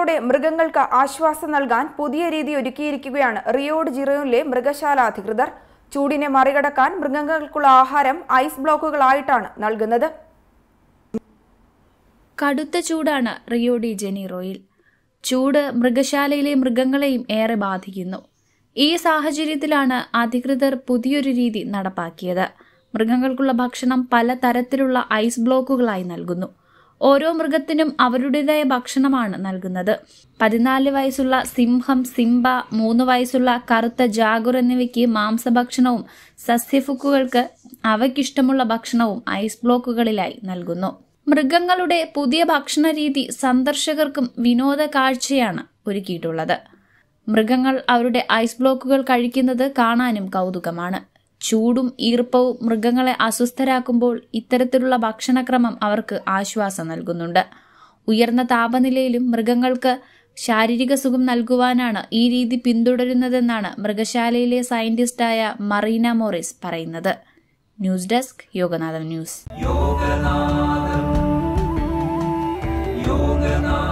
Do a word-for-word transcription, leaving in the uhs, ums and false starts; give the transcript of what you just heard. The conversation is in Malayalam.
ചൂടിലൂടെ മൃഗങ്ങൾക്ക് ആശ്വാസം നൽകാൻ പുതിയ രീതി ഒരുക്കിയിരിക്കുകയാണ് റിയോ ഡി ജനീറോയിലെ മൃഗശാല അധികൃതർ. ചൂടിനെ മറികടക്കാൻ മൃഗങ്ങൾക്കുള്ള ആഹാരം ഐസ് ബ്ലോക്കുകളായിട്ടാണ് നൽകുന്നത്. കടുത്ത ചൂടാണ് റിയോ ഡി ജനീറോയിൽ. ചൂട് മൃഗശാലയിലെ മൃഗങ്ങളെയും ഏറെ ബാധിക്കുന്നു. ഈ സാഹചര്യത്തിലാണ് അധികൃതർ പുതിയൊരു രീതി നടപ്പാക്കിയത്. മൃഗങ്ങൾക്കുള്ള ഭക്ഷണം പല തരത്തിലുള്ള ഐസ് ബ്ലോക്കുകളായി നൽകുന്നു. ഓരോ മൃഗത്തിനും അവരുടേതായ ഭക്ഷണമാണ് നൽകുന്നത്. പതിനാല് വയസ്സുള്ള സിംഹം സിംബ, മൂന്ന് വയസ്സുള്ള കറുത്ത ജാഗുർ എന്നിവയ്ക്ക് മാംസഭക്ഷണവും സസ്യഫുക്കുകൾക്ക് അവയ്ക്കിഷ്ടമുള്ള ഭക്ഷണവും ഐസ് ബ്ലോക്കുകളിലായി നൽകുന്നു. മൃഗങ്ങളുടെ പുതിയ ഭക്ഷണ രീതി സന്ദർശകർക്കും വിനോദ കാഴ്ചയാണ് ഒരുക്കിയിട്ടുള്ളത്. മൃഗങ്ങൾ അവരുടെ ഐസ് ബ്ലോക്കുകൾ കഴിക്കുന്നത് കാണാനും കൗതുകമാണ്. ചൂടും ഈർപ്പവും മൃഗങ്ങളെ അസ്വസ്ഥരാക്കുമ്പോൾ ഇത്തരത്തിലുള്ള ഭക്ഷണക്രമം അവർക്ക് ആശ്വാസം നൽകുന്നുണ്ട്. ഉയർന്ന താപനിലയിലും മൃഗങ്ങൾക്ക് ശാരീരിക സുഖം നൽകുവാനാണ് ഈ രീതി പിന്തുടരുന്നതെന്നാണ് മൃഗശാലയിലെ സയന്റിസ്റ്റായ മറീന മോറിസ് പറയുന്നത്. News desk Yoganatham news.